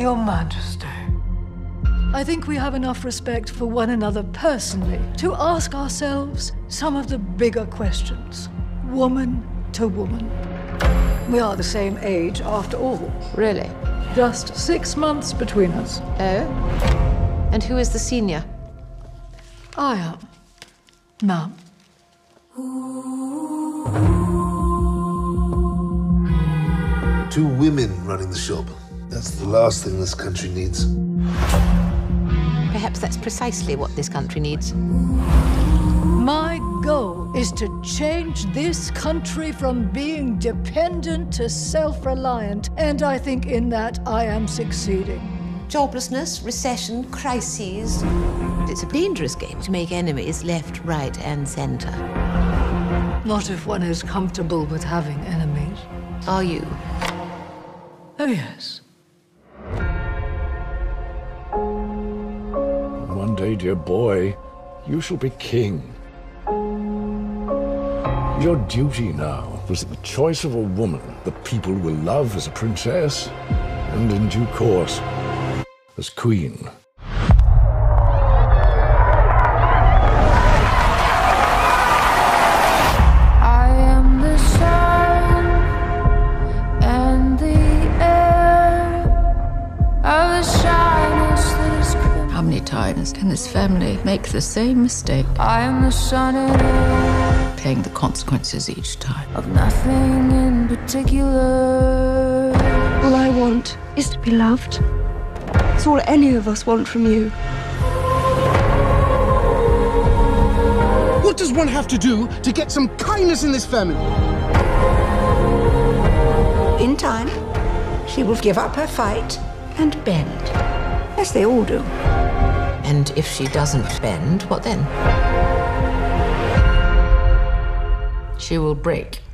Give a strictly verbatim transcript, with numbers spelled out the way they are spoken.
Your Majesty, I think we have enough respect for one another personally to ask ourselves some of the bigger questions, woman to woman. We are the same age after all. Really? Just six months between us. Oh? And who is the senior? I am, ma'am. Two women running the shop. That's the last thing this country needs. Perhaps that's precisely what this country needs. My goal is to change this country from being dependent to self-reliant, and I think in that I am succeeding. Joblessness, recession, crises. It's a dangerous game to make enemies left, right, and center. Not if one is comfortable with having enemies. Are you? Oh, yes. One day, dear boy, you shall be king. Your duty now is the choice of a woman that people will love as a princess, and in due course, as queen. I am the sun and the air, I the shyness that is crimson. How many times can this family make the same mistake? I am the sun and air, Paying the consequences each time. of nothing in particular. All I want is to be loved. It's all any of us want from you. What does one have to do to get some kindness in this family? In time, she will give up her fight and bend, as they all do. And if she doesn't bend, what then? She will break.